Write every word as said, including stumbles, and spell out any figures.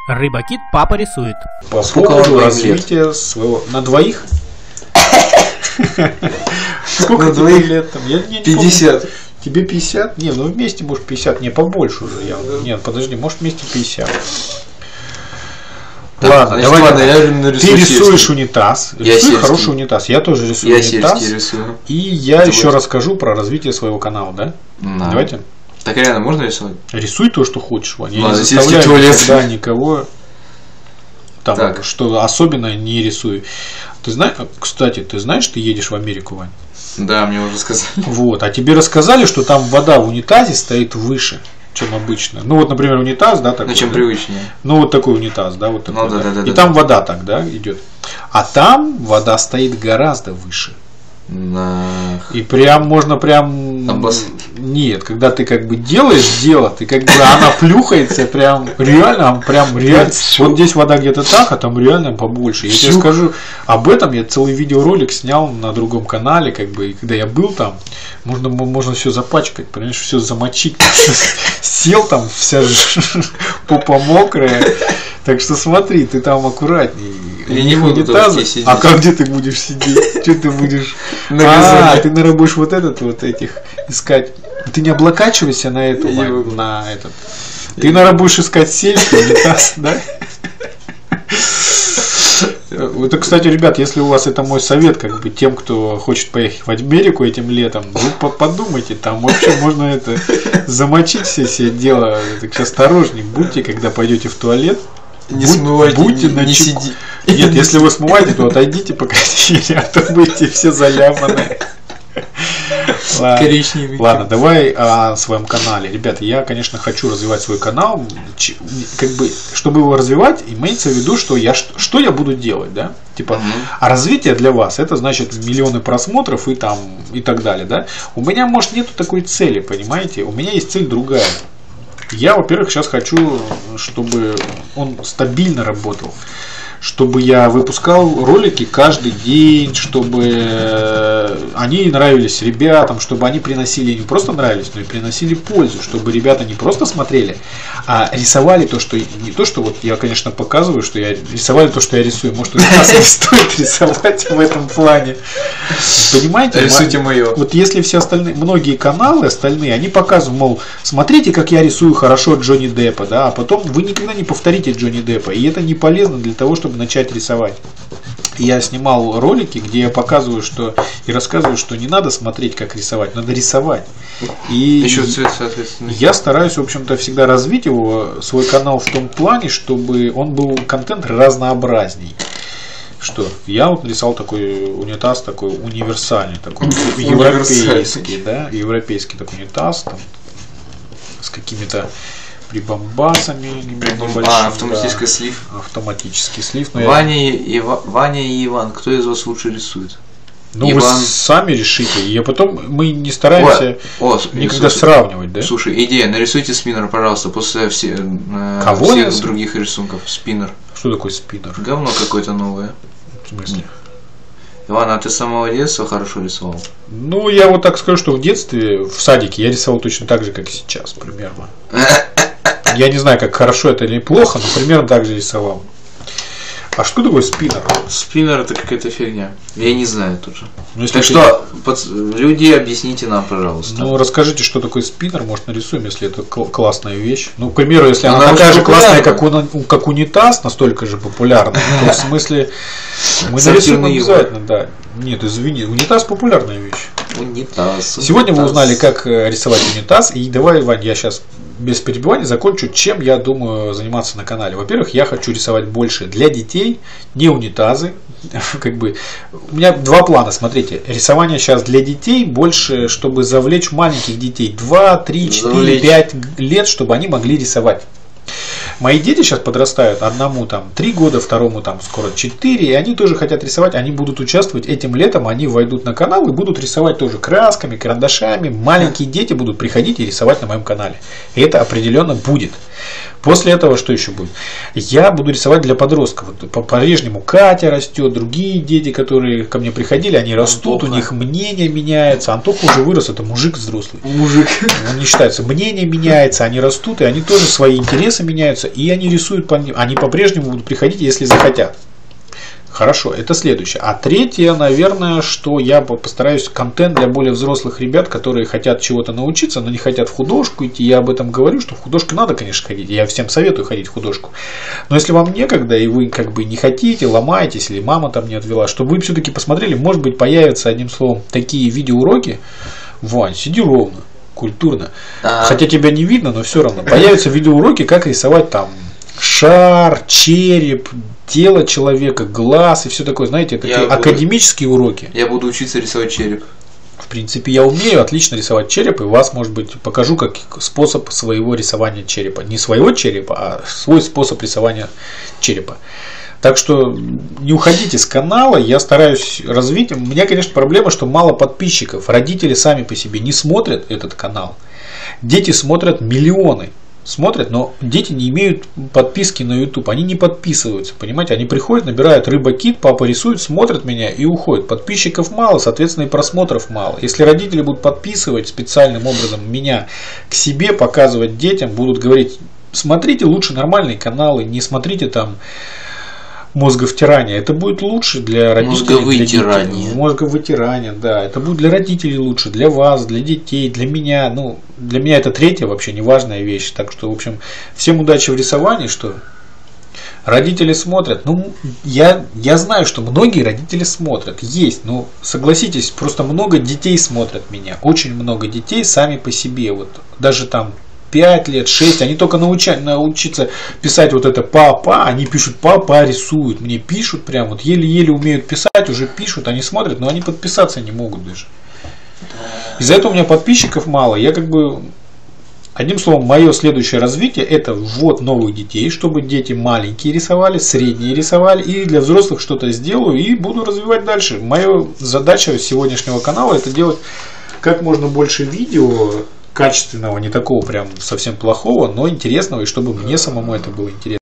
Рыбакит папа рисует. По поводу развития своего... На двоих? Сколько тебе лет там? пятьдесят. Тебе пятьдесят? Не, ну вместе может пятьдесят. Не, побольше уже. Я... Нет, подожди, может вместе пятьдесят. Ладно, давай, ладно, я ты рисуешь унитаз. Рисуй хороший унитаз. Я тоже рисую я унитаз. Рисую. И я Давайте. еще расскажу про развитие своего канала, да? Да. Давайте. Так реально можно рисовать? Рисуй то, что хочешь, Ваня. Я ладно, не заставляю туалет. никогда никого там, так. что особенно не рисуй. Ты знаешь, кстати, ты знаешь, ты едешь в Америку, Вань? Да, мне уже сказали. Вот, а тебе рассказали, что там вода в унитазе стоит выше, чем обычно. Ну вот, например, унитаз, да, такой. Ну, чем да? привычнее. Ну вот такой унитаз, да, вот такой. Ну, да, да. Да, да, И да, там да. вода так, да, идет. А там вода стоит гораздо выше. Да. И прям можно прям Обос... нет, когда ты как бы делаешь дело, ты как бы она плюхается прям реально, прям реально. Вот здесь вода где-то так, а там реально побольше. Я тебе скажу об этом, я целый видеоролик снял на другом канале, как бы, и когда я был там, можно можно все запачкать, понимаешь, все замочить. Сел там, вся попа мокрая. Так что смотри, ты там аккуратней. Я не буду сидеть. А как где ты будешь сидеть? Что ты будешь? А, ты, наверное, будешь вот этот вот этих искать. Ты не облокачивайся на эту, на этот. Ты, наверное, будешь искать сельский унитаз, да? Это, кстати, ребят, если у вас это мой совет, как бы тем, кто хочет поехать в Америку этим летом, вы подумайте, там вообще можно это замочить все все дела. Так осторожней будьте, когда пойдете в туалет. Не Будь, смывайте, будьте не, на не чеку. сиди. Нет, если вы смываете, то отойдите по крайней мере, а то будете все заляпаны. Коричневый. Ладно, давай о своем канале. Ребята, я, конечно, хочу развивать свой канал. Как бы, чтобы его развивать, имеется в виду, что я что я буду делать, да? Типа, uh-huh. А развитие для вас это значит миллионы просмотров и там и так далее, да? У меня, может, нету такой цели, понимаете? У меня есть цель другая. Я, во-первых, сейчас хочу, чтобы он стабильно работал. Чтобы я выпускал ролики каждый день, чтобы они нравились ребятам, чтобы они приносили, не просто нравились, но и приносили пользу, чтобы ребята не просто смотрели, а рисовали то, что не то, что вот я, конечно, показываю, что я рисовали то, что я рисую. Может, у нас не стоит рисовать в этом плане. Понимаете? Рисуйте мое. Вот если все остальные, многие каналы остальные, они показывают, мол, смотрите, как я рисую хорошо Джонни Деппа, да, а потом вы никогда не повторите Джонни Деппа, и это не полезно для того, чтобы начать рисовать. Я снимал ролики, где я показываю, что и рассказываю, что не надо смотреть, как рисовать, надо рисовать. И еще цвет, соответственно. Я стараюсь, в общем-то, всегда развить его, свой канал в том плане, чтобы он был контент разнообразней. Что? Я вот рисовал такой унитаз, такой универсальный, такой европейский, да, европейский такой унитаз, там, с какими-то прибамбасами небольшими. А, автоматический да, слив. Автоматический слив. Ваня, я... и Ива... Ваня и Иван, кто из вас лучше рисует? Ну, Иван... вы сами решите. И потом мы не стараемся О, о, никогда слушай, сравнивать, да? Слушай, идея, нарисуйте спиннер, пожалуйста, после все, Кого всех я... других рисунков. Спиннер. Что такое спиннер? Говно какое-то новое. В смысле? Иван, а ты с самого детства хорошо рисовал? Ну, я вот так скажу, что в детстве, в садике, я рисовал точно так же, как сейчас, примерно. Я не знаю, как хорошо это или плохо, но примерно так же рисовал. А что такое спиннер? Спиннер это какая-то фигня. Я не знаю тоже. Ну, так что, под... люди, объясните нам, пожалуйста. Ну, расскажите, что такое спиннер, может, нарисуем, если это классная вещь. Ну, к примеру, если она, она такая же классная, как, у, как унитаз, настолько же популярная, то в смысле мы нарисуем обязательно, да. Нет, извини, унитаз популярная вещь. Унитаз. Сегодня вы узнали, как рисовать унитаз. И давай, Вань, я сейчас без перебивания закончу, чем я думаю заниматься на канале. Во-первых, я хочу рисовать больше для детей, не унитазы. Как бы у меня два плана, смотрите. Рисование сейчас для детей больше, чтобы завлечь маленьких детей два, три, четыре, пять лет, чтобы они могли рисовать. Мои дети сейчас подрастают, одному там три года, второму там скоро четыре, и они тоже хотят рисовать, они будут участвовать этим летом, они войдут на канал и будут рисовать тоже красками, карандашами, маленькие дети будут приходить и рисовать на моем канале. И это определенно будет. После этого что еще будет? Я буду рисовать для подростков. Вот по-прежнему Катя растет, другие дети, которые ко мне приходили, они растут, Антоха. У них мнение меняется. Антоха уже вырос, это мужик взрослый. Мужик. Он не считается. Мнение меняется, они растут, и они тоже свои интересы меняются, и они рисуют, по ним. Они по-прежнему будут приходить, если захотят. Хорошо, это следующее. А третье, наверное, что я постараюсь контент для более взрослых ребят, которые хотят чего-то научиться, но не хотят в художку идти. Я об этом говорю, что в художку надо, конечно, ходить. Я всем советую ходить в художку. Но если вам некогда, и вы как бы не хотите, ломаетесь, или мама там не отвела, чтобы вы все-таки посмотрели, может быть, появятся, одним словом, такие видеоуроки. Вань, сиди ровно, культурно. А-а-а. Хотя тебя не видно, но все равно. Появятся видеоуроки, как рисовать там шар, череп, тело человека, глаз и все такое. Знаете, такие буду, академические уроки. Я буду учиться рисовать череп. В принципе, я умею отлично рисовать череп, и вас, может быть, покажу как способ своего рисования черепа. Не своего черепа, а свой способ рисования черепа. Так что не уходите с канала, я стараюсь развить. У меня, конечно, проблема, что мало подписчиков. Родители сами по себе не смотрят этот канал. Дети смотрят миллионы. Смотрят, но дети не имеют подписки на YouTube, они не подписываются, понимаете, они приходят, набирают рыба-кит, папа рисует, смотрят меня и уходят. Подписчиков мало, соответственно и просмотров мало. Если родители будут подписывать специальным образом меня к себе, показывать детям, будут говорить, смотрите лучше нормальные каналы, не смотрите там мозговтирание, это будет лучше для родителей. Мозговытирание. Мозговытирание, да. Это будет для родителей лучше, для вас, для детей, для меня. Ну, для меня это третья вообще неважная вещь. Так что, в общем, всем удачи в рисовании, что родители смотрят. Ну, я, я знаю, что многие родители смотрят. Есть, но согласитесь, просто много детей смотрят меня. Очень много детей сами по себе. Вот даже там пять лет, шесть, они только науча, научиться писать вот это папа, они пишут папа рисуют, мне пишут прям, вот еле-еле умеют писать, уже пишут, они смотрят, но они подписаться не могут даже. Из-за этого у меня подписчиков мало, я как бы, одним словом, мое следующее развитие это ввод новых детей, чтобы дети маленькие рисовали, средние рисовали, и для взрослых что-то сделаю и буду развивать дальше. Моя задача сегодняшнего канала это делать как можно больше видео, качественного, не такого прям совсем плохого, но интересного, и чтобы мне самому это было интересно.